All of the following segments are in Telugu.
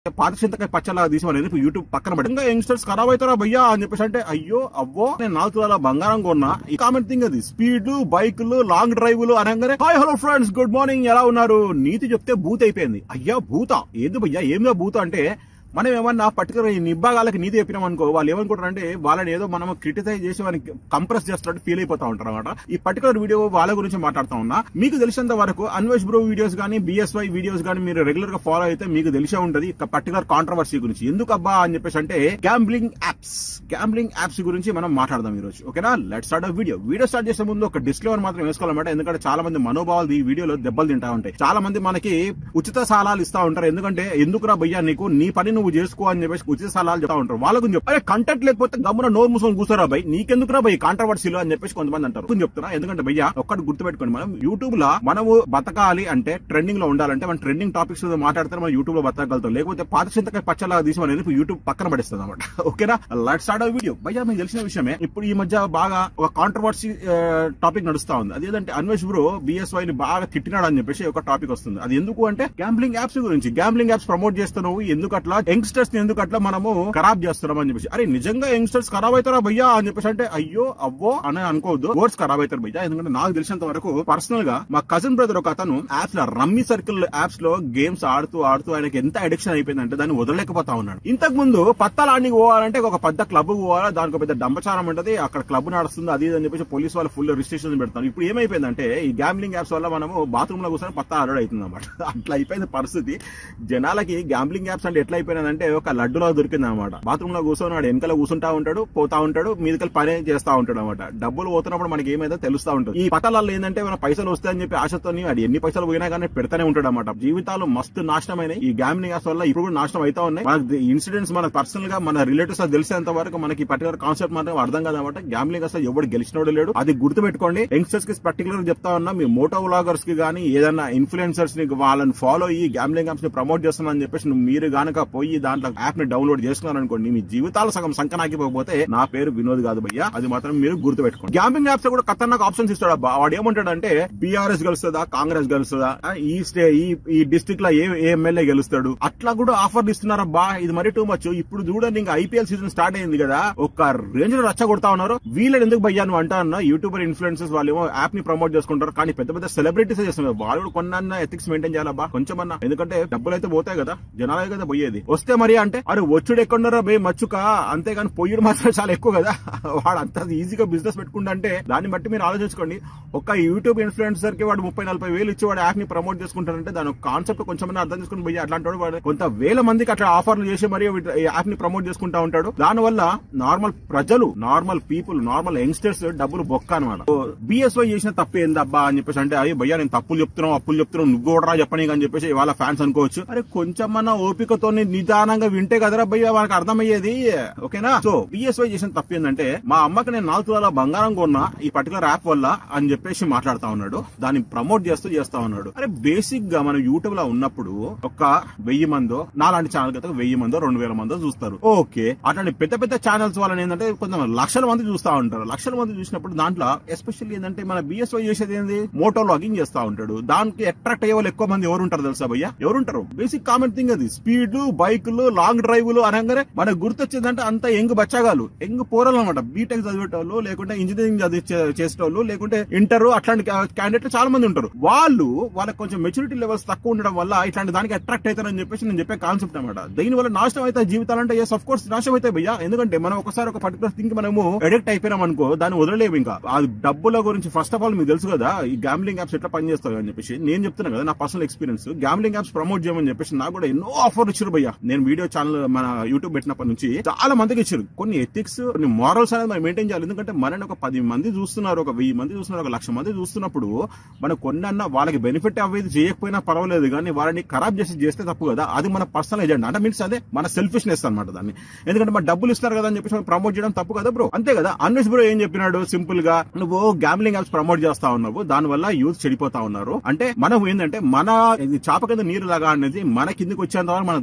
పాత చింతకాయ పచ్చలా తీసి యూట్యూబ్ పక్కన పడి ఇంకా యంగ్స్టర్స్ ఖరాబ్ అవుతారా భయ్యా అని చెప్పేసి అంటే అయ్యో అవ్వో నేను 4 తులాల బంగారం కొన్నా. ఈ కామెంట్ థింగ్ అది స్పీడ్ బైకులు లాంగ్ డ్రైవ్లు అనగానే hi hello friends good morning ఎలా ఉన్నారు. నీతి చెప్తే భూత అయిపోయింది. అయ్యా భూత ఏంది భయ్యా ఏమిగా భూత అంటే మనం ఏమన్నా పర్టికులర్ ఈ నిబ్బాగాలకి నీతి చెప్పినాం అనుకో వాళ్ళు ఏమనుకుంటారంటే వాళ్ళని ఏదో మనం క్రిటిసైజ్ చేసి వాళ్ళని కంప్రెస్ చేస్తున్నట్టు ఫీల్ అయిపోతా ఉంటారు అనమాట. ఈ పర్టికులర్ వీడియో వాళ్ళ గురించి మాట్లాడుతా ఉన్నా. మీకు తెలిసినంత వరకు అన్వేష్ బ్రో వీడియోస్ కానీ బిఎస్వై వీడియోస్ కానీ మీరు రెగ్యులర్ గా ఫాలో అయితే మీకు తెలిసే ఉంటది పర్టికులర్ కాంట్రవర్సీ గురించి. ఎందుకు అబ్బా అని చెప్పేసి అంటే గ్యాంబ్లింగ్ యాప్స్ గురించి మనం మాట్లాడదాం ఈ రోజు. ఓకేనా, లెట్స్ స్టార్ట్ వీడియో స్టార్ట్ చేసే ముందు ఒక డిస్క్లైమర్ మాత్రం వేసుకోవాలన్నమాట. ఎందుకంటే చాలా మంది మనోభావాలు ఈ వీడియోలో దెబ్బలు తింటా ఉంటాయి. చాలా మంది మనకి ఉచిత సలహాలు ఇస్తా ఉంటారు. ఎందుకంటే ఎందుకురా భయ్యా నీకు నీ పని నువ్వు చేసుకో అని చెప్పేసి ఉచిత సలహాలు చెప్తా ఉంటారు. వాళ్ళకు చెప్పారే కంటెంట్ లేకపోతే గమ్మున నోరు మూసుకొని కూర్చోరా భయ్ నీకెందుకురా భయ్ కాంట్రవర్సీలు అని చెప్పేసి కొంతమంది అంటారు. చెప్తున్నా ఎందుకంటే భయ్యా ఒక్కటి గుర్తుపెట్టుకోండి, మనం యూట్యూబ్ లో మనము బతకాలి అంటే ట్రెండింగ్ లో ఉండాలంటే మనం ట్రెండింగ్ టాపిక్స్ మాట్లాడితే మనం యూట్యూబ్ లో బతకగలుగుతాం. లేకపోతే పాత చింతకాయ పచ్చలా తీసి మనం యూట్యూబ్ పక్కన పడిస్తుంది అనమాట. ఓకేనా, లెట్స్ స్టార్ట్ వీడియో. భయ్యా మీకు తెలిసిన విషయమే ఇప్పుడు ఈ మధ్య బాగా ఒక కాంట్రవర్సీ టాపిక్ నడుస్తా ఉంది. అదేంటంటే అన్వేష్ బ్రో బిఎస్వై ని బాగా తిట్టినాడు అని చెప్పేసి ఒక టాపిక్ వస్తుంది. అది ఎందుకు అంటే గ్యాంబ్లింగ్ యాప్స్ గురించి. గ్యాంబ్లింగ్ యాప్స్ ప్రమోట్ చేస్తున్నావు ఎందుకు అట్లా, యంగ్స్టర్స్ ఎందుకు అట్లా మనము ఖరాబ్ చేస్తున్నాం అని చెప్పేసి. అరే నిజంగా యంగ్స్టర్స్ ఖరాబ్ అవుతారా భయ్యా అని చెప్పేసి అంటే అయ్యో అవ్వో అని అనుకోవద్దు, ఓట్స్ ఖరాబ్ అవుతారు భయ్యా. ఎందుకంటే నాకు తెలిసినంత వరకు పర్సనల్ గా మా కజిన్ బ్రదర్ ఒక అతను యాప్స్ లో రమ్మీ సర్కిల్ యాప్స్ లో గేమ్స్ ఆడుతూ ఆయనకి ఎంత అడిక్షన్ అయిపోయిందంటే దాన్ని వదలలేకపోతా ఉన్నాడు. ఇంతకు ముందు పత్తాలాడికి పోవాలంటే ఒక పెద్ద క్లబ్ పోవాలా, దానికి పెద్ద డంబచారం ఉంటది, అక్కడ క్లబ్ నడుస్తుంది అది అని చెప్పేసి పోలీసు వాళ్ళు ఫుల్ రిస్ట్రిక్షన్స్ పెడతారు. ఇప్పుడు ఏమైపోయిందంటే ఈ గ్యాంబ్లింగ్ యాప్స్ వల్ల మనము బాత్రూమ్ లో కూర్చొని పత్తా ఆడడం అవుతుంది అనమాట. అట్లా అయిపోయింది పరిస్థితి. జనాలకి గ్యాంబ్లింగ్ యాప్స్ అంటే ఎట్లా అయిపోయినదంటే ఒక లడ్డులో దొరికింది అనమాట. బాత్రూమ్ లో కూర్చొని వాడు వెనకాల కూర్చుంటా ఉంటాడు, పోతా ఉంటాడు, మీదకల్ పని చేస్తా ఉంటాడు అనమాట. డబ్బులు పోతున్నప్పుడు మనకి ఏమైతే తెలుస్తా ఉంటుంది. ఈ పట్టాలలో ఏంటంటే మన పైసలు వస్తాయని చెప్పి ఆశతో అది ఎన్ని పైసలు పోయినా కానీ పెడతానే ఉంటాడు అనమాట. జీవితాలు మస్తు నాశనమైనాయి ఈ గ్యాంబ్లింగ్ యాప్స్ వల్ల. ఇప్పుడు కూడా నాశనం అవుతా ఉన్నాయి. మన ఇన్సిడెంట్స్ మన పర్సనల్ గా మన రిలేటివ్స్ తెలిసేంత వరకు మనకి పర్టికులర్ కాన్సెప్ట్ మాత్రం అర్థం కాదనమాట. గ్యాంబ్లింగ్ అసలు ఎవరు గెలిచినోడు లేడు, అది గుర్తుపెట్టుకోండి. యంగ్స్టర్స్ కి పర్టికులర్ చెప్తా ఉన్నా, మీ మోటో వ్లాగర్స్ కి గానీ ఏదైనా ఇన్ఫ్లుయెన్సర్స్ ని వాళ్ళని ఫాలో అయ్యి గ్యాంబ్లింగ్ యాప్స్ ని ప్రమోట్ చేస్తున్నా అని చెప్పేసి మీరు గానక పోయి దాంట్లో యాప్ ని డౌన్లోడ్ చేసుకున్నారనుకోండి, మీ జీవితాలు సగం సంకనాకిపోతే నా పేరు వినోద్ కాదు భయ్యా, అది మాత్రం మీరు గుర్తుపెట్టుకోండి. గ్యాంబ్లింగ్ యాప్స్ కూడా ఖతర్నాక్ ఆప్షన్స్ ఇస్తాడు. వాడు ఏమంటాడంటే బీఆర్ఎస్ గెలుస్తుందా, కాంగ్రెస్ గెలుస్తుందా, ఈ డిస్ట్రిక్ట్ లో ఏ ఎమ్మెల్యే గెలుస్తాడు, అట్లా కూడా ఆఫర్లు ఇస్తున్నారా బా. ఇది మరీ టూ మచ్. ఇప్పుడు చూడండి ఇంకా ఐపీఎల్ సీజన్ స్టార్ట్ అయింది కదా, ఒక రేంజ్ లో రచ్చ కొడతా ఉన్నారు. వీళ్ళని ఎందుకు భయ్యా నువ్వు అంటా ఉన్నా, యూట్యూబర్ ఇన్ఫ్లుయెన్సర్స్ వాళ్ళు ఏమో యాప్ ని ప్రమోట్ చేసుకుంటారు, కానీ పెద్ద పెద్ద సెలబ్రిటీస్ చేస్తున్నారు. వాళ్ళు కూడా కొన్న ఎథిక్స్ మెయింటైన్ చేయాలబ్బా కొంచెమన్నా. ఎందుకంటే డబ్బులు అయితే పోతాయి కదా, జనాలే కదా పోయేది. వస్తే మరి అంటే అరే వచ్చుడు ఎక్కడున్నారా బే మచ్చుక, అంతేగాని పొయ్యుడు మాత్రం చాలా ఎక్కువ కదా. వాడు అంత ఈజీగా బిజినెస్ పెట్టుకుంటే దాన్ని బట్టి మీరు ఆలోచించుకోండి. ఒక యూట్యూబ్ ఇన్ఫ్లుయెన్సర్ కి వాడు 30-40 వేలు ఇచ్చి వాడు యాప్ ని ప్రమోట్ చేసుకుంటారంటే దాని కాన్సెప్ట్ కొంచెం అర్థం చేసుకుని పోయి అట్లాంటి వాడు కొంత వేల మందికి అట్లా ఆఫర్లు చేసి మరి యాప్ ని ప్రమోట్ చేసుకుంటా ఉంటాడు. దానివల్ల నార్మల్ ప్రజలు, నార్మల్ పీపుల్, నార్మల్ యంగ్స్టర్స్ డబ్బులు బొక్క అనమాట. బిఎస్వై చేసిన తప్పు ఏందబ్బా అని చెప్పేసి అంటే అయ్యో భయ్యా నేను అప్పులు చెప్తున్నావు నువ్వు కూడా చెప్పని అని చెప్పేసి వాళ్ళ ఫ్యాన్స్ అనుకోవచ్చు. అరే కొంచెమన్నా ఓపికతో నిదానంగా వింటే కదరా భయ్యా వాళ్ళకి అర్థమయ్యేది. ఓకేనా, సో బిఎస్వై చేసిన తప్పు ఏంటంటే మా అమ్మకి నేను 4 తులాల బంగారం కొన్నా ఈ పర్టికులర్ యాప్ వల్ల అని చెప్పేసి మాట్లాడుతా ఉన్నాడు, దాన్ని ప్రమోట్ చేస్తా ఉన్నాడు. అరే బేసిక్ గా మనం యూట్యూబ్ లో ఉన్నప్పుడు ఒక 1000 మందో, నాలాంటి ఛానల్ కదా 1000 మందో 2000 మందో చూస్తారు. ఓకే, అట్లాంటి పెద్ద పెద్ద ఛానల్స్ వాళ్ళని ఏంటంటే కొంతమంది లక్షల మంది చూస్తా ఉంటారు. లక్షల మంది చూసినప్పుడు దాంట్లో ఎస్పెషల్లీ ఏంటంటే మన బిఎస్వై చేసేది ఏంది, మోటో లాగింగ్ చేస్తా ఉంటాడు. దానికి అట్రాక్ట్ అయ్యే వాళ్ళు ఎక్కువ మంది ఎవరు ఉంటారు తెలుసా భయ్యా, ఎవరుంటారు? బేసిక్ కామెంట్ థింగ్ అది స్పీడ్ బైకులు లాంగ్ డ్రైవ్లు అనగానే మనకు గుర్తొచ్చేదంటే అంత యంగ్ బచ్చాగాలు, యంగ్ పోరలు అనమాట. బీటెక్ చదివేటోళ్ళు, లేకుంటే ఇంజనీరింగ్ చేసేటోళ్ళు, లేకుంటే ఇంటర్ అట్లాంటి క్యాండిడేట్లు చాలా మంది ఉంటారు. వాళ్ళకి కొంచెం మెచ్యూరిటీ లెవెల్స్ తక్కువ ఉండడం వల్ల ఇట్లాంటి దానికి అట్రాక్ట్ అవుతారని చెప్పేసి నేను చెప్పే కాన్సెప్ట్ అనమాట. దీని వల్ల నాశనం అయితే జీవితాలంటే ఎస్ ఆఫ్ కోర్స్ నాశనం అయితే భయ్యా. ఎందుకంటే మనం ఒకసారి ఒక పర్టికులర్ థింగ్ మనము అడిక్ట్ అయిపోయినాం అనుకో, దాన్ని వదలలేము. ఇంకా ఆ డబ్బుల గురించి ఫస్ట్ ఆఫ్ ఆల్ మీకు తెలుసు కదా ఈ గ్యాంబ్లింగ్ యాప్స్ ఎట్లా పనిచేస్తాయి అని చెప్పేసి. నేను చెప్తున్నా కదా నా personal experience. Gambling apps promote చేయమని చెప్పేసి నాకు కూడా ఎన్నో ఆఫర్లు ఇచ్చారు భయ్యా. నేను వీడియో ఛానల్ మన యూట్యూబ్ పెట్టినప్పటి నుంచి చాలా మందికి ఇచ్చారు. కొన్ని ఎథిక్స్, కొన్ని మారల్స్ అనేది మనం మెయింటైన్ చేయాలి. ఎందుకంటే మనని ఒక 10 మంది చూస్తున్నారు, ఒక 1000 మంది చూస్తున్నారు, 1,00,000 మంది చూస్తున్నప్పుడు మనం కొన్న వాళ్ళకి బెనిఫిట్ అవ్వేది చేయకపోయినా పర్వాలేదు, కానీ వాళ్ళని ఖరాబ్ చేస్తే తప్పు కదా. అది మన పర్సనల్ ఎజెండా అంటే మీన్స్ అదే మన సెల్ఫిష్నెస్ అనమాట దాన్ని. ఎందుకంటే మన డబ్బులు ఇస్తారు కదా అని చెప్పేసి ప్రమోట్ చేయడం తప్పు కదా బ్రో, అంతే కదా. అన్వేష్ బ్రో ఏం చెప్పినాడు సింపుల్ గా, నువ్వు గ్యాంబ్లింగ్ యాప్స్ ప్రమోట్ చేస్తా ఉన్నావు, దానివల్ల యూత్ చెడిపోతా ఉన్నారు. అంటే మనం ఏంటంటే మన చాప కింద నీరు లాగా అనేది మన కిందకి వచ్చేంత వరకు మనకు తెలియదు అనమాట.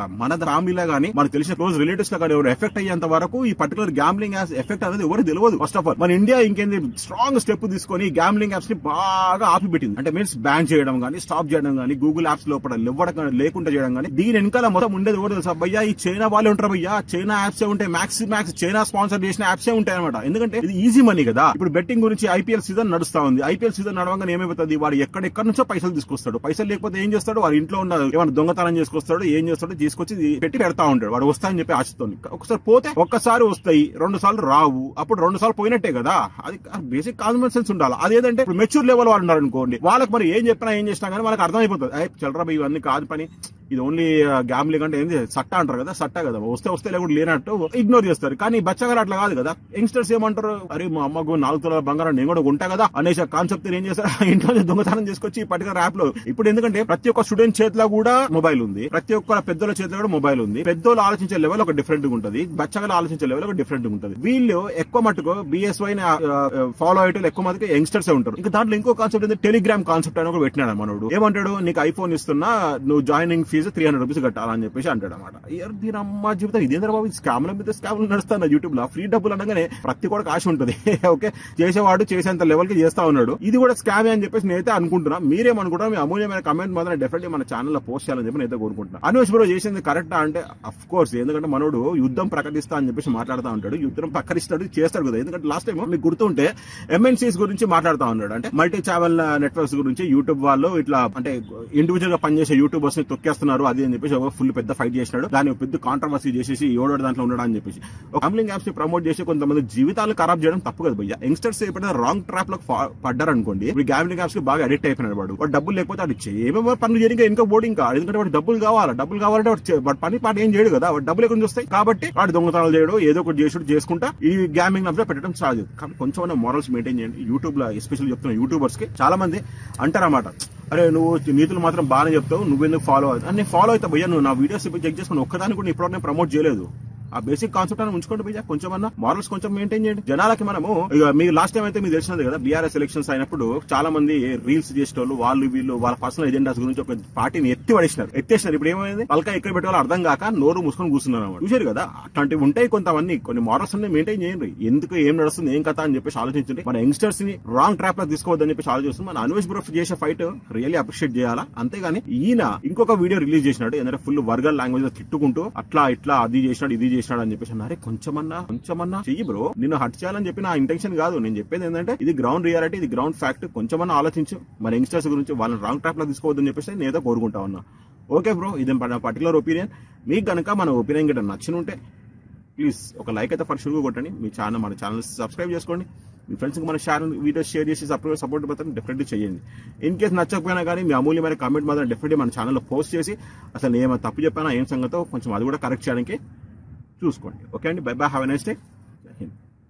మన ఫ్యామిలీలో గానీ మనకు తెలిసిన క్లోజ్ రిలేటివ్స్ లో కానీ ఎవరు ఎఫెక్ట్ అయ్యేంత వరకు ఈ పర్టికులర్ గ్యాంబ్లింగ్ యాప్స్ ఎఫెక్ట్ అనేది ఎవరు తెలియదు. ఫస్ట్ ఆఫ్ ఆల్ మన ఇండియా ఇంకేంది స్ట్రాంగ్ స్టెప్ తీసుకొని గ్యాంబ్లింగ్ యాప్స్ ని బాగా ఆపిపెట్టింది. అంటే మీన్స్ బ్యాన్ చేయడం గానీ, స్టాప్ చేయడం గానీ, గూగుల్ యాప్స్ లోపల లేకుండా చేయడం గానీ, దీని వెనకాల మొత్తం ఉండేది ఎవరు తెలుసా భయ్యా? ఈ చైనా వాళ్ళే ఉంటారు భయ్యా. చైనా యాప్స్ ఉంటాయి, మ్యాక్స్ చైనా స్పాన్సర్ చేసిన యాప్స్ ఉంటాయి అనమాట. ఎందుకంటే ఇది ఈజీ మనీ కదా. ఇప్పుడు బెట్టింగ్ గురించి ఐపీఎల్ సీజన్ నడుస్తా ఉంది. ఐపీఎల్ సీజన్ నడవగానే ఏమైపోతుంది, వాడు ఎక్కడెక్కడ నుంచో పైసలు తీసుకొస్తాడు. పైసలు లేకపోతే ఏం చేస్తాడు, వాడు ఇంట్లో ఉన్న ఏమైనా దొంగతనం చేసుకొస్తాడు, ఏం చేస్తాడు, తీసుకొచ్చి పెడతా ఉంటాడు. వాడు వస్తాయని చెప్పి ఆశతోని. ఒకసారి పోతే ఒక్కసారి వస్తాయి, 2 సార్లు రావు. అప్పుడు 2 సార్లు పోయినట్టే కదా. అది బేసిక్ కామన్ సెన్స్ ఉండాలి. అదేంటంటే ఇప్పుడు మెచ్యూర్ లెవెల్ వాళ్ళు ఉన్నారు అనుకోండి, వాళ్ళకి మరి ఏం చెప్పినా ఏం చేసినా కానీ వాళ్ళకి అర్థమైపోతుంది. చల్రా ఇవన్నీ కాదు పని, ఇది ఓన్లీ గ్యాంబ్లింగ్ అంటే ఏంది సట్టా అంటారు కదా, సట్టా కదా, వస్తే లేకుండా లేనట్టు ఇగ్నోర్ చేస్తారు. కానీ బచ్చగారు అట్లా కాదు కదా. యంగ్స్టర్స్ ఏమంటారు, అరే మా అమ్మకు 4 తులాల బంగారం నేను కూడా ఉంటా కదా అనేసి కాన్సెప్ట్ ఏం చేస్తారు, ఇంట్లో దొంగతనం చేసుకొచ్చి ఈ పర్టికులర్ యాప్ లో. ఇప్పుడు ఎందుకంటే ప్రతి ఒక్క స్టూడెంట్ చేతిలో కూడా మొబైల్ ఉంది, ప్రతి ఒక్క పెద్దల చేతిలో కూడా మొబైల్ ఉంది. పెద్దోళ్ళు ఆలోచించే లెవెల్ ఒక డిఫరెంట్ గా ఉంటుంది, బచ్చగాలు ఆలోచించే లెవెల్ ఒక డిఫరెంట్ గా ఉంటుంది. వీళ్ళు ఎక్కువ మట్టుకు BSY ఫాలో అయ్యేటోళ్ళు ఎక్కువ మందికి యంగ్స్టర్స్ ఉంటారు. ఇంకా దాంట్లో ఇంకో కాన్సెప్ట్ ఏంటి, టెలిగ్రామ్ కాన్సెప్ట్ అని కూడా పెట్టినాడు మనోడు. ఏమంటాడు, నీకు ఐఫోన్ ఇస్తున్నా, నువ్వు జాయినింగ్ ఫీజు 300 రూపీస్ కట్టాలని చెప్పేసి అంటాడు అనమాట. దీని అమ్మ జీవితం ఇదేంద్ర బాబు, స్కామ్ల మీద స్కామ్లు నడుస్తాను యూట్యూబ్ లో. ఫ్రీ డబ్బులు అనగానే ప్రతి కూడా ఆశ ఉంటుంది. ఓకే, చేసేవాడు చేసేంత లెవెల్ కి చేస్తా ఉన్నాడు. ఇది కూడా స్కామే అని చెప్పేసి నేనైతే అనుకుంటున్నా. మీరేమనుకుంటున్నా? మీ అమూల్యమైన కమెంట్ మాత్రం డెఫినెట్లీ మన ఛానల్లో పోస్ట్ చేయాలని చెప్పి నేనైతే కోరుకుంటున్నా. అనూష్ బ్రో చేసింది కరెక్టా అంటే అఫ్ కోర్స్, ఎందుకంటే మనోడు యుద్ధం ప్రకటిస్తా అని చెప్పేసి మాట్లాడుతూ ఉంటాడు. యుద్ధం ప్రకటిస్తాడు, చేస్తాడు కదా. ఎందుకంటే లాస్ట్ టైం మీకు గుర్తుంటే MNCs గురించి మాట్లాడుతూ ఉన్నాడు. అంటే మల్టీ ఛానల్ నెట్వర్క్స్ గురించి యూట్యూబ్ వాళ్ళు ఇట్లా అంటే ఇండివిజువల్ గా పనిచేసే యూట్యూబర్స్ ని తొక్కేస్తున్నారు అది అని చెప్పేసి ఫుల్ పెద్ద ఫైట్ చేసినాడు. దాన్ని పెద్ద కాంట్రవర్సీ చేసేసి ఎవడో దాంట్లో ఉండడం అని చెప్పేసి గ్యాంబ్లింగ్ యాప్స్ ని ప్రమోట్ చేసి కొంతమంది జీవితాలు ఖరాబ్ చేయడం తప్పు కదా భయ్య. యంగ్స్టర్స్ ఎప్పుడైనా రాంగ్ ట్రాప్ లో పడ్డారు అనుకోండి, ఇప్పుడు గ్యాంబ్లింగ్ యాప్స్ కి బాగా అడిక్ట్ అయిపోయినాడు. వాడు డబ్బులు లేకపోతే అది ఏమేమో పనులు చేయడం ఇంకా బోర్డింగ్ ఇంకా, ఎందుకంటే వాడు డబ్బులు కావాలంటే వాడు పని పాట ఏం చేయడు కదా, వాడు డబ్బులు ఎక్కడ వస్తాయి. కాబట్టి వాడు దొంగతనాలు చేయడం, ఏదో ఒకటి చేసుకుంటా ఈ గ్యాంబ్లింగ్ యాప్స్ లో పెట్టడం స్టార్ట్ చేస్తుంది. కాబట్టి కొంచెం మోరల్స్ మెయింటైన్ చేయండి. యూట్యూబ్ లో ఎస్పెషల్ చెప్తున్న యూట్యూబర్స్ కి చాలా మంది అంటారన్నమాట, అరే నువ్వు నీతులు మాత్రం బాగానే చెప్తావు, నువ్వెందుకు ఫాలో అవుతావు. నేను ఫాలో అవుతా భయ్యా, నువ్వు నా వీడియోస్ చెక్ చేసుకుని ఒక్కదాన్ని కూడా ఇప్పుడు నేను ప్రమోట్ చేయలేదు. ఆ బేసిక్ కాన్సెప్ట్ అని ఉంచుకోండి భయ్యా. కొంచెమన్నా మారల్స్ కొంచెం మెయింటైన్ చేయండి. జనాలకి మనము మీరు లాస్ట్ టైం అయితే మీకు తెలిసినది కదా, BRS ఎలక్షన్స్ అయినప్పుడు చాలా మంది రీల్స్ చేసేటోళ్ళు వీళ్ళు వాళ్ళ పర్సనల్ ఎజెండాస్ గురించి ఒక పార్టీని ఎత్తేసినారు. ఇప్పుడు ఏమైంది, పలక ఎక్కడ పెట్టాలో అర్థం కాక నోరు మూసుకొని కూర్చున్నారు. చూసారు కదా, అట్లాంటివి ఉంటాయి కొంతమంది. కొన్ని మారల్స్ అన్ని మెయింటైన్ చేయండి. ఎందుకు ఏం నడుస్తుంది ఏం కథ అని చెప్పేసి ఆలోచించండి. మన యంగ్స్టర్స్ ని రాంగ్ ట్రాప్ లో తీసుకోవద్దని చెప్పేసి ఆలోచిస్తుంది. మన అనూష్ బ్రో చేసే ఫైట్ రియల్లీ అప్రిషియేట్ చేయాలా. అంతేగాని ఈయన ఇంకొక వీడియో రిలీజ్ చేసినాడు, ఎందుకంటే ఫుల్ వర్గల్ లాంగ్వేజ్ లో తిట్టుకుంటూ అట్లా ఇట్లా అది చేసినాడు ఇది చేసినాడు అని చెప్పేసి అన్నారు. కొంచెమన్నా చెయ్యి బ్రో, నిన్ను హర్ట్ చేయాలని చెప్పి నా ఇంటెన్షన్ కాదు. నేను చెప్పేది ఏంటంటే ఇది గ్రౌండ్ రియాలిటీ, ఇది గ్రౌండ్ ఫ్యాక్ట్. కొంచెమన్నా ఆలోచించు. మన యంగ్స్టర్స్ గురించి వాళ్ళని రాంగ్ ట్రాప్ లో తీసుకోవద్దని చెప్పేసి నేనైతే కోరుకుంటా ఉన్నా. ఓకే బ్రో, ఇది పర్టికులర్ ఒపీనియన్. మీకు కనుక మన ఒపీనియన్ గిట్ట నచ్చినుంటే ప్లీజ్ ఒక లైక్ అయితే ఫర్ షూర్గా కొట్టండి. మన ఛానల్ సబ్స్క్రైబ్ చేసుకోండి. మీ ఫ్రెండ్స్ కి మన వీడియోస్ షేర్ చేసి సపోర్ట్ బటన్ డెఫినెట్లీ చేయండి. ఇన్ కేసు నచ్చకపోయినా కానీ మీ అమూల్యమైన కామెంట్ మాత్రం డెఫినెట్లీ మన ఛానల్లో పోస్ట్ చేసి అసలు ఏమైనా తప్పు చెప్పినా ఏం సంగతో కొంచెం అది కూడా కరెక్ట్ చేయడానికి చూసుకోండి. ఓకే అండి, bye bye, have a nice day.